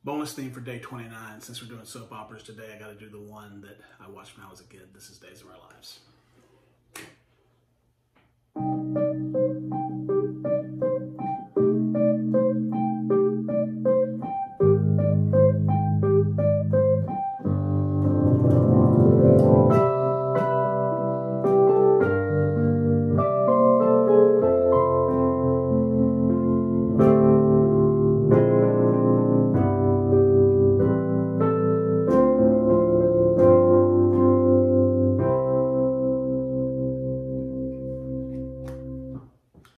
Bonus theme for day 29. Since we're doing soap operas today, I got to do the one that I watched when I was a kid. This is Days of Our Lives.